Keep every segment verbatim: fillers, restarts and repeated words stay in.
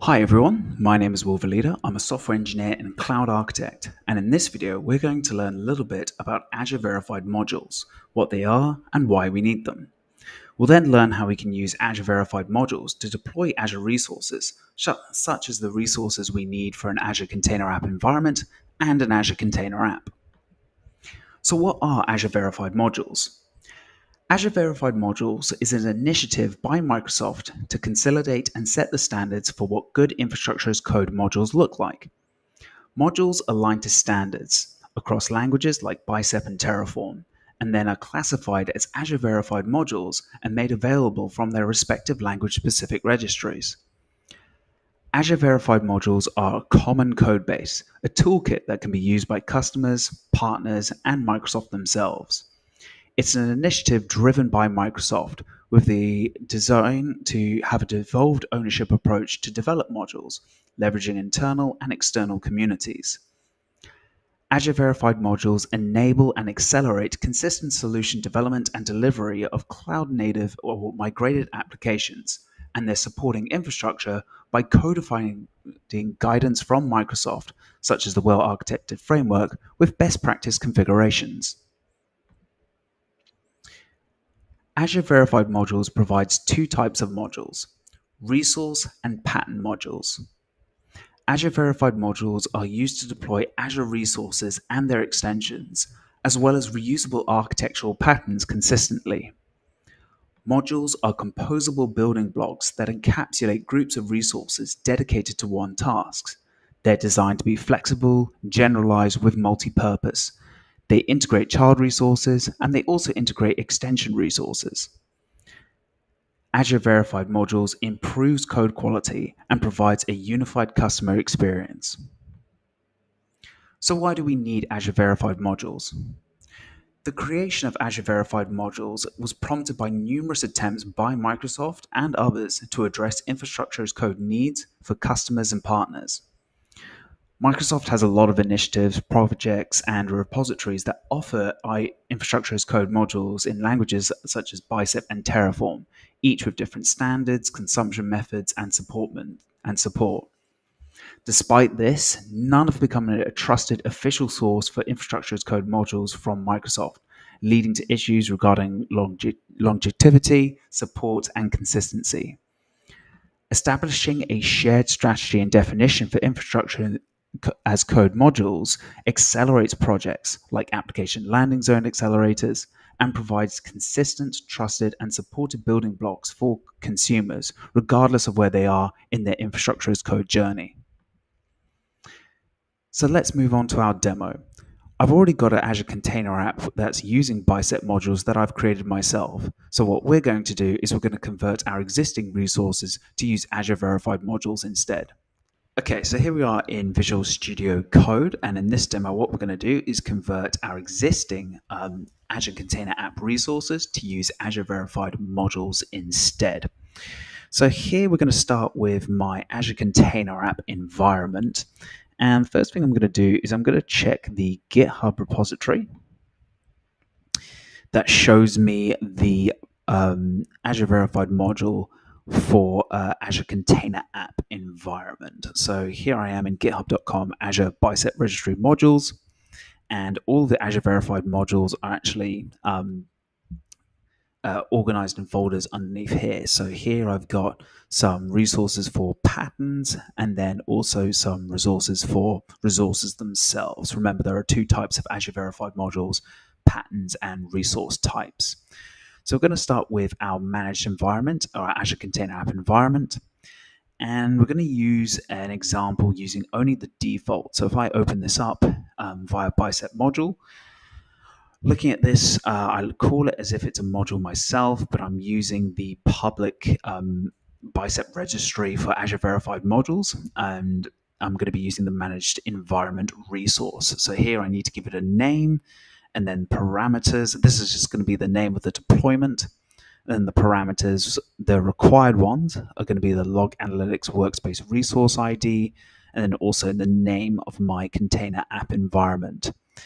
Hi everyone, my name is Will Valida. I'm a software engineer and cloud architect, and in this video we're going to learn a little bit about Azure Verified Modules, what they are and why we need them. We'll then learn how we can use Azure Verified Modules to deploy Azure resources, such as the resources we need for an Azure Container App environment and an Azure Container App. So what are Azure Verified Modules? Azure Verified Modules is an initiative by Microsoft to consolidate and set the standards for what good infrastructure as code modules look like. Modules align to standards across languages like Bicep and Terraform, and then are classified as Azure Verified Modules and made available from their respective language-specific registries. Azure Verified Modules are a common code base, a toolkit that can be used by customers, partners, and Microsoft themselves. It's an initiative driven by Microsoft with the design to have a devolved ownership approach to develop modules, leveraging internal and external communities. Azure Verified Modules enable and accelerate consistent solution development and delivery of cloud-native or migrated applications, and they're supporting infrastructure by codifying guidance from Microsoft, such as the well-architected framework with best practice configurations. Azure Verified Modules provides two types of modules, resource and pattern modules. Azure Verified Modules are used to deploy Azure resources and their extensions, as well as reusable architectural patterns consistently. Modules are composable building blocks that encapsulate groups of resources dedicated to one task. They're designed to be flexible, generalized with multi-purpose. They integrate child resources, and they also integrate extension resources. Azure Verified Modules improves code quality and provides a unified customer experience. So why do we need Azure Verified Modules? The creation of Azure Verified Modules was prompted by numerous attempts by Microsoft and others to address infrastructure as code needs for customers and partners. Microsoft has a lot of initiatives, projects, and repositories that offer infrastructure as code modules in languages such as Bicep and Terraform, each with different standards, consumption methods, and support. And support. Despite this, none have become a trusted official source for infrastructure as code modules from Microsoft, leading to issues regarding longe- longevity, support, and consistency. Establishing a shared strategy and definition for infrastructure as code modules accelerates projects like application landing zone accelerators and provides consistent, trusted, and supported building blocks for consumers, regardless of where they are in their infrastructure as code journey. So let's move on to our demo. I've already got an Azure Container App that's using Bicep modules that I've created myself. So what we're going to do is we're going to convert our existing resources to use Azure Verified Modules instead. Okay, so here we are in Visual Studio Code, and in this demo what we're going to do is convert our existing um, Azure Container App resources to use Azure Verified Modules instead. So here we're going to start with my Azure Container App environment, and the first thing I'm going to do is I'm going to check the GitHub repository that shows me the um, Azure Verified Module for uh, Azure Container App environment. So here I am in github dot com, Azure Bicep Registry Modules, and all the Azure Verified Modules are actually um, uh, organized in folders underneath here. So here I've got some resources for patterns, and then also some resources for resources themselves. Remember, there are two types of Azure Verified Modules, patterns and resource types. So we're going to start with our managed environment, or our Azure Container App environment. And we're going to use an example using only the default. So if I open this up um, via Bicep module, looking at this, uh, I'll call it as if it's a module myself, but I'm using the public um, Bicep registry for Azure Verified Modules. And I'm going to be using the managed environment resource. So here I need to give it a name, and then parameters. This is just going to be the name of the deployment. And then the parameters, the required ones, are going to be the Log Analytics Workspace Resource I D, and then also the name of my container app environment. If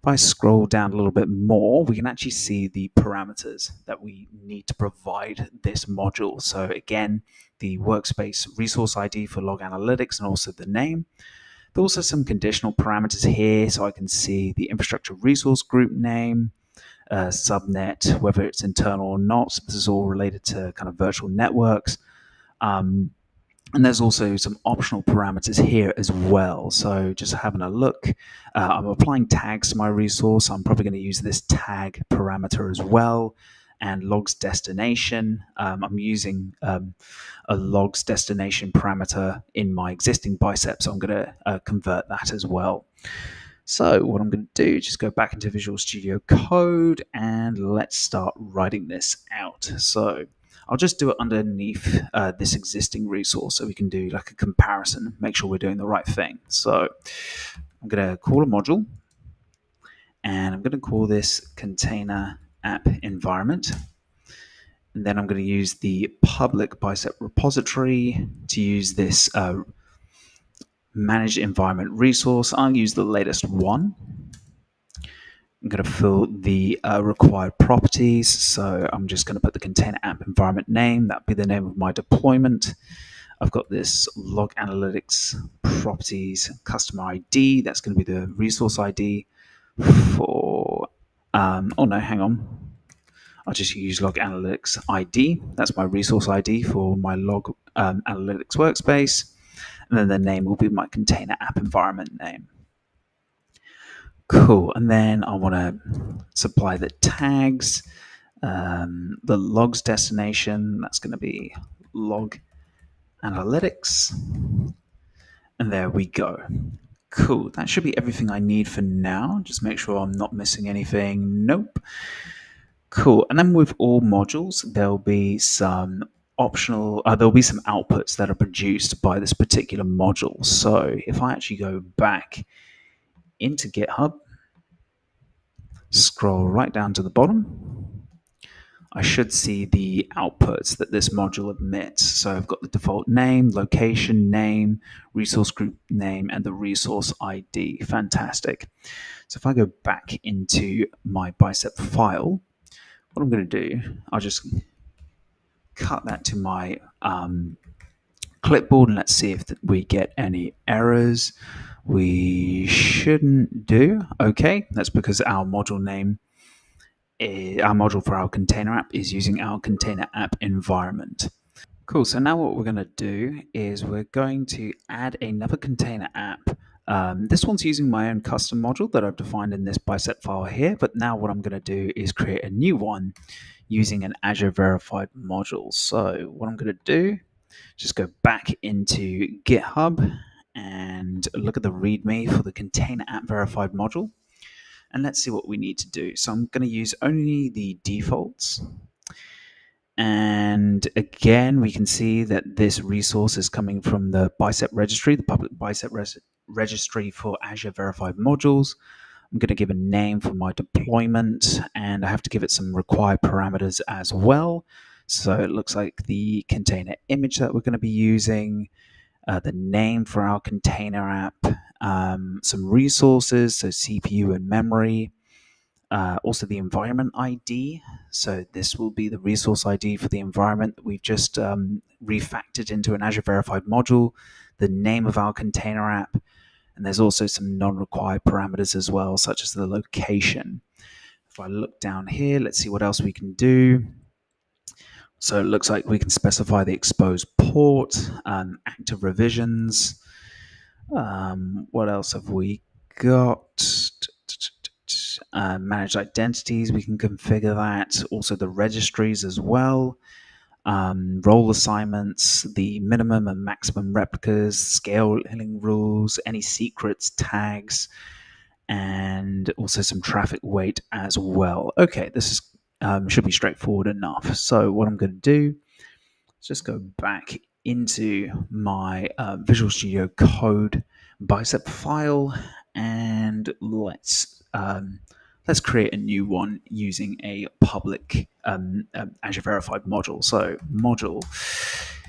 If I scroll down a little bit more, we can actually see the parameters that we need to provide this module. So again, the workspace resource I D for log analytics and also the name. There's also some conditional parameters here, so I can see the infrastructure resource group name, uh, subnet, whether it's internal or not. So this is all related to kind of virtual networks. Um, And there's also some optional parameters here as well. So just having a look, uh, I'm applying tags to my resource. I'm probably going to use this tag parameter as well. And logs destination, um, I'm using um, a logs destination parameter in my existing Bicep, so I'm going to uh, convert that as well. So what I'm going to do is just go back into Visual Studio Code and let's start writing this out. So I'll just do it underneath uh, this existing resource so we can do like a comparison, make sure we're doing the right thing. So I'm going to call a module, and I'm going to call this container app environment. And then I'm going to use the public Bicep repository to use this uh, manage environment resource. I'll use the latest one. I'm going to fill the uh, required properties. So I'm just going to put the container app environment name. That'll be the name of my deployment. I've got this log analytics properties customer I D. That's going to be the resource I D for, um, oh no, hang on. I'll just use log analytics I D. That's my resource I D for my log um, analytics workspace. And then the name will be my container app environment name. Cool. And then I want to supply the tags, um, the logs destination. That's going to be log analytics. And there we go. Cool. That should be everything I need for now. Just make sure I'm not missing anything. Nope. Cool. And then with all modules, there'll be some optional, uh, there'll be some outputs that are produced by this particular module. So if I actually go back into GitHub, scroll right down to the bottom, I should see the outputs that this module emits. So I've got the default name, location name, resource group name, and the resource I D. Fantastic. So if I go back into my Bicep file, what I'm going to do, I'll just cut that to my um, clipboard, and let's see if we get any errors. We shouldn't do. Okay, that's because our module name, is, our module for our container app is using our container app environment. Cool, so now what we're going to do is we're going to add another container app. Um, this one's using my own custom module that I've defined in this Bicep file here, but now what I'm going to do is create a new one using an Azure Verified Module. So what I'm going to do, just go back into GitHub and look at the README for the Container App Verified Module. And let's see what we need to do. So I'm going to use only the defaults. And again, we can see that this resource is coming from the Bicep registry, the public Bicep res registry for Azure Verified Modules. I'm going to give a name for my deployment, and I have to give it some required parameters as well. So it looks like the container image that we're going to be using, uh, the name for our container app, um, some resources, so C P U and memory, uh, also the environment I D. So this will be the resource I D for the environment that we've just um, refactored into an Azure Verified Module, the name of our container app, and there's also some non-required parameters as well, such as the location. If I look down here, let's see what else we can do. So it looks like we can specify the exposed port, um, active revisions. Um, what else have we got? Uh, managed identities, we can configure that. Also the registries as well. Um, role assignments, the minimum and maximum replicas, scaling rules, any secrets, tags, and also some traffic weight as well. Okay, this is um, should be straightforward enough. So what I'm going to do is just go back into my uh, Visual Studio Code Bicep file, and let's um, let's create a new one using a public um, um, Azure Verified module. So module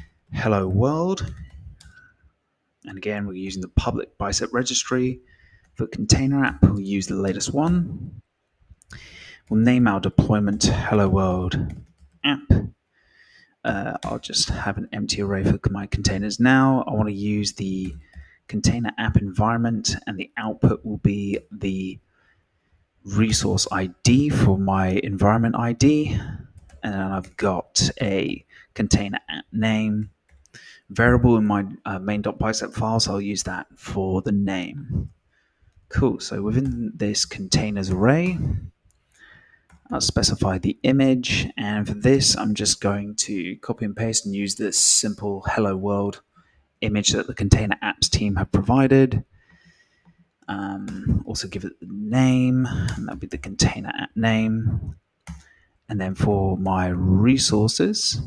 hello world, and again we're using the public Bicep registry For container app, we'll use the latest one. We'll name our deployment Hello World app. Uh, I'll just have an empty array for my containers now. I want to use the container app environment, and the output will be the resource I D for my environment I D. And then I've got a container app name variable in my uh, main.bicep file, so I'll use that for the name. Cool, so within this containers array, I'll specify the image, and for this I'm just going to copy and paste and use this simple hello world image that the container apps team have provided. Um, also give it the name, and that'll be the container app name. And then for my resources,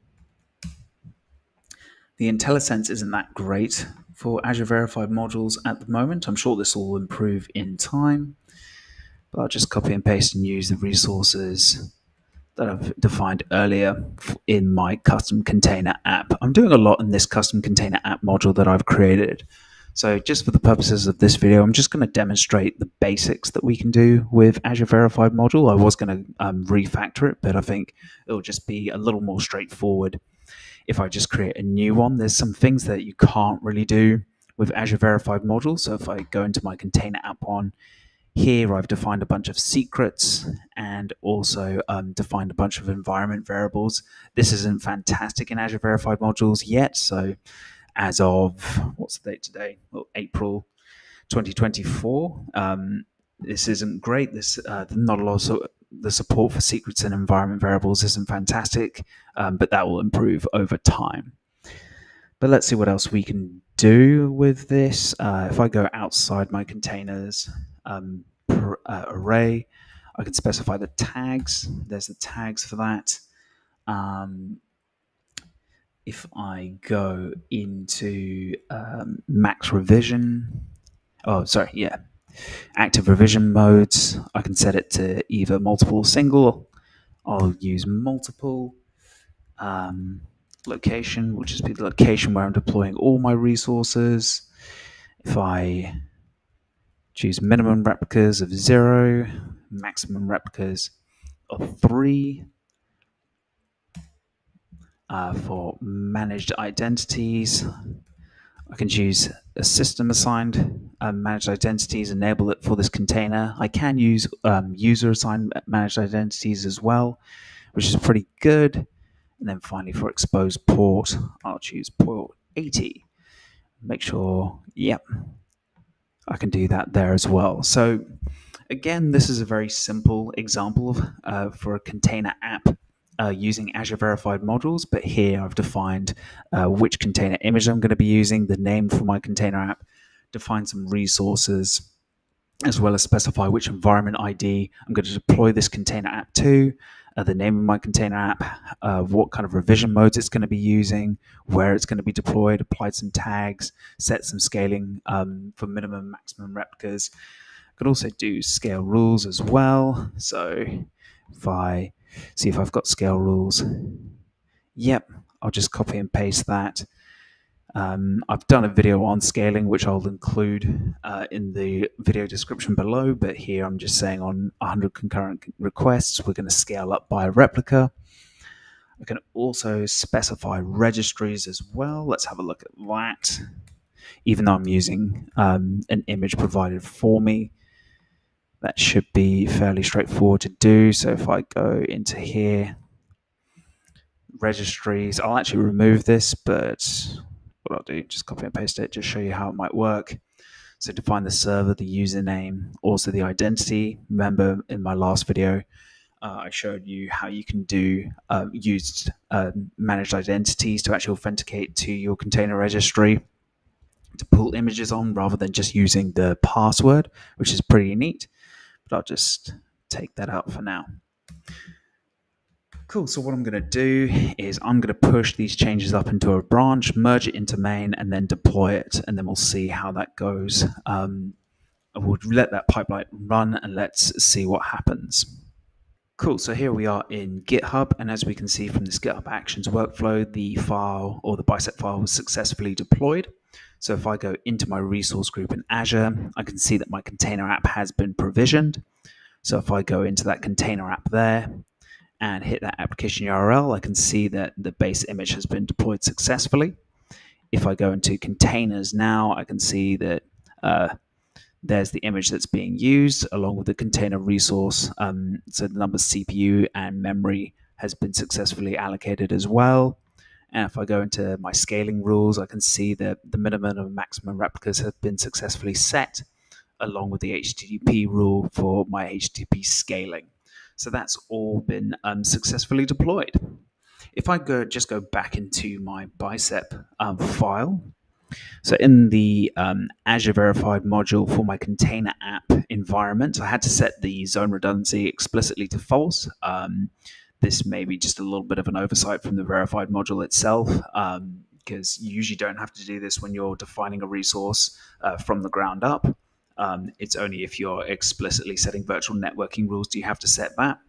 the IntelliSense isn't that great for Azure Verified Modules at the moment. I'm sure this will improve in time, but I'll just copy and paste and use the resources that I've defined earlier in my custom container app. I'm doing a lot in this custom container app module that I've created. So just for the purposes of this video, I'm just going to demonstrate the basics that we can do with Azure Verified Module. I was going to um, refactor it, but I think it'll just be a little more straightforward if I just create a new one. There's some things that you can't really do with Azure Verified Module. So if I go into my container app one, here I've defined a bunch of secrets and also um, defined a bunch of environment variables. This isn't fantastic in Azure Verified Modules yet, so as of, what's the date today? Well, April twenty twenty-four. Um, this isn't great. This uh, not a lot of the support for secrets and environment variables isn't fantastic, um, but that will improve over time. But let's see what else we can do with this. Uh, if I go outside my containers um, per, uh, array, I can specify the tags. There's the tags for that. Um, if I go into um, max revision, oh, sorry, yeah, active revision modes, I can set it to either multiple or single. I'll use multiple. Um, location will just be the location where I'm deploying all my resources. If I choose minimum replicas of zero, maximum replicas of three. Uh, for managed identities, I can choose a system assigned uh, managed identities, enable it for this container. I can use um, user assigned managed identities as well, which is pretty good. And then finally for exposed port, I'll choose port eighty. Make sure, yep, I can do that there as well. So again, this is a very simple example of, uh, for a container app uh, using Azure Verified Modules, but here I've defined uh, which container image I'm going to be using, the name for my container app, define some resources, as well as specify which environment I D I'm going to deploy this container app to, uh, the name of my container app, uh, what kind of revision modes it's going to be using, where it's going to be deployed, applied some tags, set some scaling um, for minimum, maximum replicas. I could also do scale rules as well. So if I see if I've got scale rules, yep, I'll just copy and paste that. Um, I've done a video on scaling, which I'll include uh, in the video description below, but here I'm just saying on one hundred concurrent requests, we're going to scale up by a replica. I can also specify registries as well. Let's have a look at that. Even though I'm using um, an image provided for me, that should be fairly straightforward to do. So if I go into here, registries, I'll actually remove this, but what I'll do, just copy and paste it, just show you how it might work. So define the server, the username, also the identity. Remember in my last video, uh, I showed you how you can do uh, used uh, managed identities to actually authenticate to your container registry to pull images on rather than just using the password, which is pretty neat. But I'll just take that out for now. Cool, so what I'm going to do is I'm going to push these changes up into a branch, merge it into main, and then deploy it, and then we'll see how that goes. Um, we'll let that pipeline run, and let's see what happens. Cool, so here we are in GitHub, and as we can see from this GitHub Actions workflow, the file or the Bicep file was successfully deployed. So if I go into my resource group in Azure, I can see that my container app has been provisioned. So if I go into that container app there and hit that application U R L, I can see that the base image has been deployed successfully. If I go into containers now, I can see that uh, there's the image that's being used along with the container resource. Um, so the number of C P U and memory has been successfully allocated as well. And if I go into my scaling rules, I can see that the minimum and maximum replicas have been successfully set, along with the H T T P rule for my H T T P scaling. So that's all been um, successfully deployed. If I go just go back into my Bicep um, file, so in the um, Azure Verified module for my container app environment, I had to set the zone redundancy explicitly to false. Um, this may be just a little bit of an oversight from the Verified module itself, um, because you usually don't have to do this when you're defining a resource uh, from the ground up. Um, it's only if you're explicitly setting virtual networking rules do you have to set that.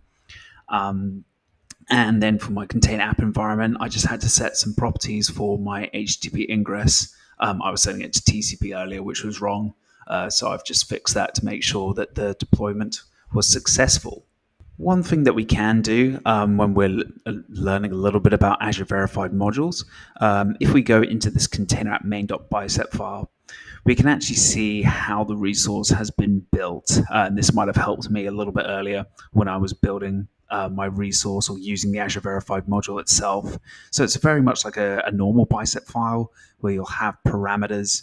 Um, and then for my container app environment, I just had to set some properties for my H T T P ingress. Um, I was setting it to T C P earlier, which was wrong. Uh, so I've just fixed that to make sure that the deployment was successful. One thing that we can do um, when we're learning a little bit about Azure Verified Modules, um, if we go into this container app main.bicep file, we can actually see how the resource has been built. Uh, and this might have helped me a little bit earlier when I was building uh, my resource or using the Azure Verified module itself. So it's very much like a, a normal Bicep file where you'll have parameters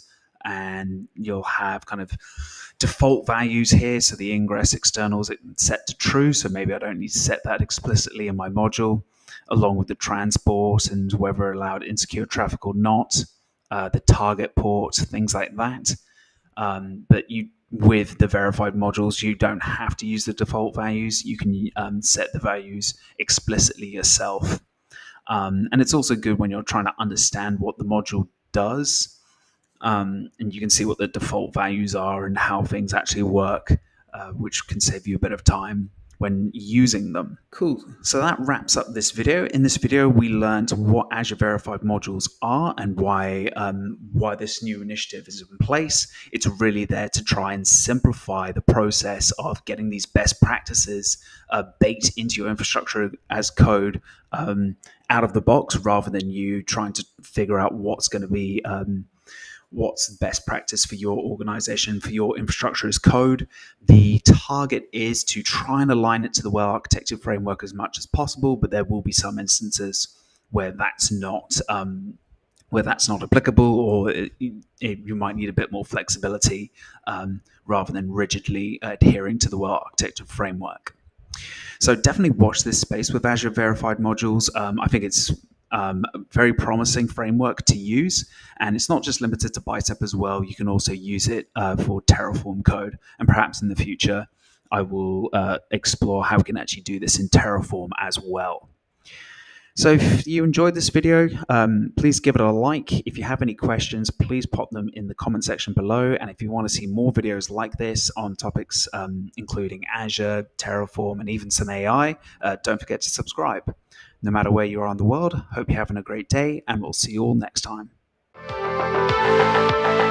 and you'll have kind of default values here. So the ingress externals it's set to true. So maybe I don't need to set that explicitly in my module, along with the transport and whether allowed insecure traffic or not, uh, the target port, things like that. Um, but you, with the verified modules, you don't have to use the default values. You can um, set the values explicitly yourself. Um, and it's also good when you're trying to understand what the module does. Um, and you can see what the default values are and how things actually work, uh, which can save you a bit of time when using them. Cool. So that wraps up this video. In this video, we learned what Azure Verified Modules are and why um, why this new initiative is in place. It's really there to try and simplify the process of getting these best practices uh, baked into your infrastructure as code um, out of the box, rather than you trying to figure out what's going to be um, what's best practice for your organization, for your infrastructure as code. The target is to try and align it to the well-architected framework as much as possible, but there will be some instances where that's not um, where that's not applicable, or it, it, you might need a bit more flexibility um, rather than rigidly adhering to the well-architected framework. So definitely watch this space with Azure Verified Modules. Um, I think it's Um, a very promising framework to use, and it's not just limited to Bicep as well. You can also use it uh, for Terraform code, and perhaps in the future I will uh, explore how we can actually do this in Terraform as well. So if you enjoyed this video, um, please give it a like. If you have any questions, please pop them in the comment section below. And if you want to see more videos like this on topics um, including Azure, Terraform, and even some A I, uh, don't forget to subscribe. No matter where you are in the world, hope you're having a great day, and we'll see you all next time.